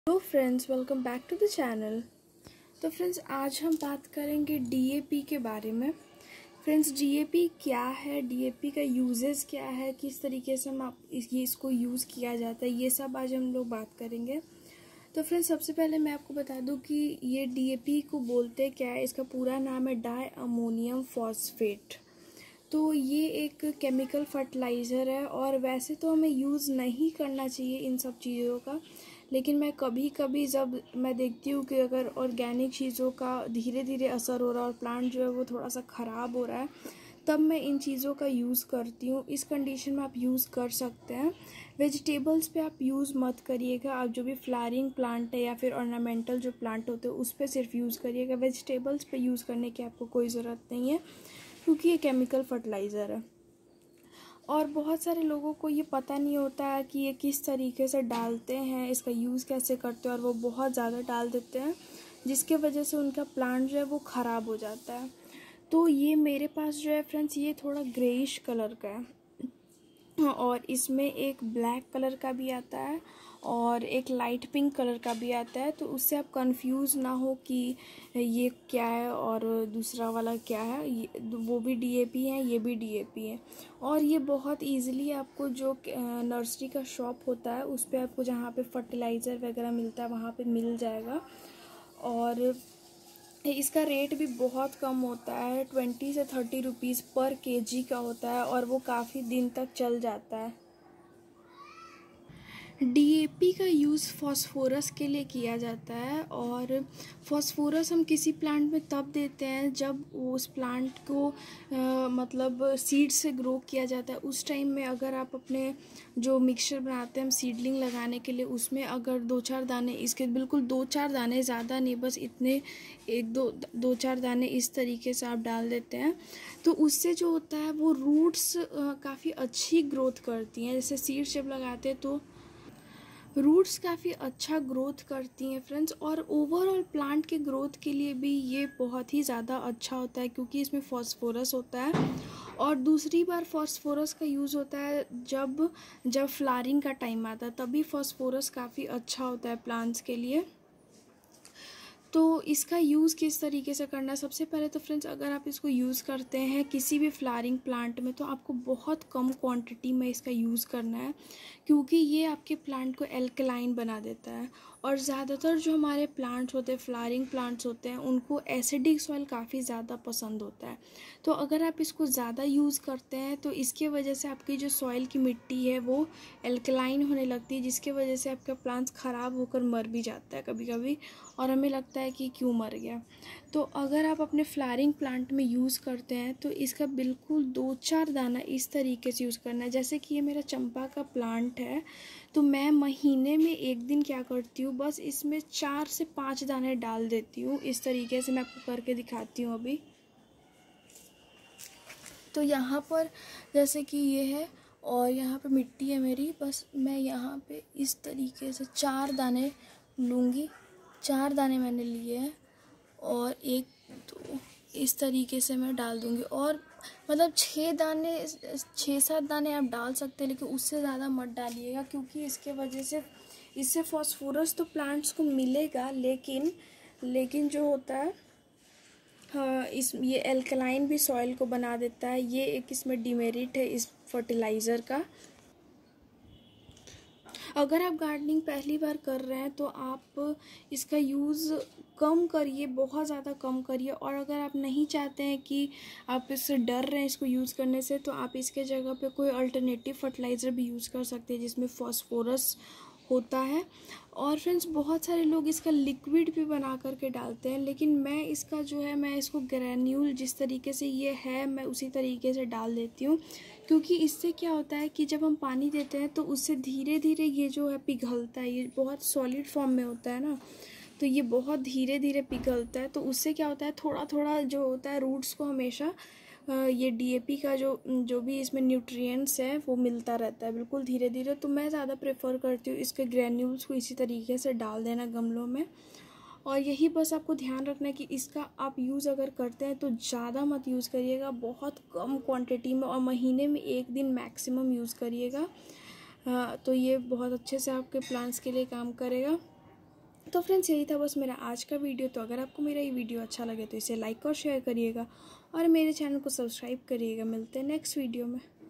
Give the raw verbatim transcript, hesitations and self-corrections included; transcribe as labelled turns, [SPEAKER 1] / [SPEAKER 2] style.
[SPEAKER 1] Hello friends, welcome back to the channel. तो friends, आज हम बात करेंगे डीएपी के बारे में। फ्रेंड्स, डीएपी क्या है, डीएपी का यूजेस क्या है, किस तरीके से हम आप इस, ये इसको यूज़ किया जाता है, ये सब आज हम लोग बात करेंगे। तो फ्रेंड्स, सबसे पहले मैं आपको बता दूं कि ये डीएपी को बोलते क्या है। इसका पूरा नाम है डाई अमोनियम फॉस्फेट। तो ये एक केमिकल फर्टिलाइज़र है और वैसे तो हमें यूज़ नहीं करना चाहिए इन सब चीज़ों का, लेकिन मैं कभी कभी जब मैं देखती हूँ कि अगर ऑर्गेनिक चीज़ों का धीरे धीरे असर हो रहा है और प्लांट जो है वो थोड़ा सा ख़राब हो रहा है, तब मैं इन चीज़ों का यूज़ करती हूँ। इस कंडीशन में आप यूज़ कर सकते हैं। वेजिटेबल्स पे आप यूज़ मत करिएगा। आप जो भी फ्लावरिंग प्लांट है या फिर ऑर्नामेंटल जो प्लांट होते हैं उस पर सिर्फ यूज़ करिएगा। वेजिटेबल्स पे यूज़ करने की आपको कोई ज़रूरत नहीं है, क्योंकि ये केमिकल फर्टिलाइज़र है। और बहुत सारे लोगों को ये पता नहीं होता है कि ये किस तरीके से डालते हैं, इसका यूज़ कैसे करते हैं, और वो बहुत ज़्यादा डाल देते हैं, जिसके वजह से उनका प्लांट जो है वो ख़राब हो जाता है। तो ये मेरे पास जो है फ्रेंड्स, ये थोड़ा ग्रेइश कलर का है और इसमें एक ब्लैक कलर का भी आता है और एक लाइट पिंक कलर का भी आता है। तो उससे आप कंफ्यूज ना हो कि ये क्या है और दूसरा वाला क्या है। ये वो भी डीएपी है, ये भी डीएपी है। और ये बहुत इजीली आपको जो नर्सरी का शॉप होता है उस पर आपको जहाँ पे फर्टिलाइज़र वगैरह मिलता है वहाँ पे मिल जाएगा। और इसका रेट भी बहुत कम होता है, ट्वेंटी से थर्टी रुपीज़ पर केजी का होता है और वो काफ़ी दिन तक चल जाता है। डीएपी का यूज़ फास्फोरस के लिए किया जाता है और फास्फोरस हम किसी प्लांट में तब देते हैं जब उस प्लांट को आ, मतलब सीड से ग्रो किया जाता है। उस टाइम में अगर आप अपने जो मिक्सचर बनाते हैं हम सीडलिंग लगाने के लिए, उसमें अगर दो चार दाने इसके, बिल्कुल दो चार दाने, ज़्यादा नहीं, बस इतने एक दो दो चार दाने इस तरीके से आप डाल देते हैं, तो उससे जो होता है वो रूट्स काफ़ी अच्छी ग्रोथ करती हैं। जैसे सीड जब लगाते हैं तो रूट्स काफ़ी अच्छा ग्रोथ करती हैं फ्रेंड्स। और ओवरऑल प्लांट के ग्रोथ के लिए भी ये बहुत ही ज़्यादा अच्छा होता है, क्योंकि इसमें फास्फोरस होता है। और दूसरी बार फास्फोरस का यूज़ होता है जब जब फ्लावरिंग का टाइम आता है, तभी फास्फोरस काफ़ी अच्छा होता है प्लांट्स के लिए। तो इसका यूज़ किस तरीके से करना है, सबसे पहले तो फ्रेंड्स, अगर आप इसको यूज़ करते हैं किसी भी फ्लावरिंग प्लांट में, तो आपको बहुत कम क्वांटिटी में इसका यूज़ करना है, क्योंकि ये आपके प्लांट को एल्कलाइन बना देता है। और ज़्यादातर जो हमारे प्लांट्स होते हैं, फ्लावरिंग प्लांट्स होते हैं, उनको एसिडिक सॉइल काफ़ी ज़्यादा पसंद होता है। तो अगर आप इसको ज़्यादा यूज़ करते हैं तो इसके वजह से आपकी जो सॉइल की मिट्टी है वो एल्कलाइन होने लगती है, जिसके वजह से आपका प्लांट्स ख़राब होकर मर भी जाता है कभी कभी, और हमें लगता है कि क्यों मर गया। तो अगर आप अपने फ्लावरिंग प्लांट में यूज़ करते हैं तो इसका बिल्कुल दो चार दाना इस तरीके से यूज़ करना है। जैसे कि ये मेरा चंपा का प्लांट है, तो मैं महीने में एक दिन क्या करती हूँ, बस इसमें चार से पाँच दाने डाल देती हूँ। इस तरीके से मैं आपको करके दिखाती हूँ अभी। तो यहाँ पर जैसे कि ये है और यहाँ पे मिट्टी है मेरी, बस मैं यहाँ पे इस तरीके से चार दाने लूँगी। चार दाने मैंने लिए हैं और एक दो इस तरीके से मैं डाल दूँगी। और मतलब छः दाने, छः सात दाने आप डाल सकते हैं, लेकिन उससे ज़्यादा मत डालिएगा, क्योंकि इसके वजह से इससे फास्फोरस तो प्लांट्स को मिलेगा, लेकिन लेकिन जो होता है हाँ, इस ये एल्कलाइन भी सॉइल को बना देता है। ये एक इसमें डिमेरिट है इस फर्टिलाइज़र का। अगर आप गार्डनिंग पहली बार कर रहे हैं तो आप इसका यूज़ कम करिए, बहुत ज़्यादा कम करिए। और अगर आप नहीं चाहते हैं कि आप इससे डर रहे हैं इसको यूज़ करने से, तो आप इसके जगह पे कोई अल्टरनेटिव फर्टिलाइज़र भी यूज़ कर सकते हैं जिसमें फास्फोरस होता है। और फ्रेंड्स, बहुत सारे लोग इसका लिक्विड भी बना करके डालते हैं, लेकिन मैं इसका जो है मैं इसको ग्रैन्यूल जिस तरीके से ये है मैं उसी तरीके से डाल देती हूँ, क्योंकि इससे क्या होता है कि जब हम पानी देते हैं तो उससे धीरे धीरे ये जो है पिघलता है। ये बहुत सॉलिड फॉर्म में होता है ना, तो ये बहुत धीरे धीरे पिघलता है। तो उससे क्या होता है, थोड़ा थोड़ा जो होता है रूट्स को हमेशा ये डीएपी का जो जो भी इसमें न्यूट्रिएंट्स है वो मिलता रहता है बिल्कुल धीरे धीरे। तो मैं ज़्यादा प्रेफर करती हूँ इसके ग्रैन्यूल्स को इसी तरीके से डाल देना गमलों में। और यही बस आपको ध्यान रखना है कि इसका आप यूज़ अगर करते हैं तो ज़्यादा मत यूज़ करिएगा, बहुत कम क्वांटिटी में, और महीने में एक दिन मैक्सिमम यूज़ करिएगा। तो ये बहुत अच्छे से आपके प्लांट्स के लिए काम करेगा। तो फ्रेंड्स यही था बस मेरा आज का वीडियो। तो अगर आपको मेरा ये वीडियो अच्छा लगे तो इसे लाइक और शेयर करिएगा और मेरे चैनल को सब्सक्राइब करिएगा। मिलते हैं नेक्स्ट वीडियो में।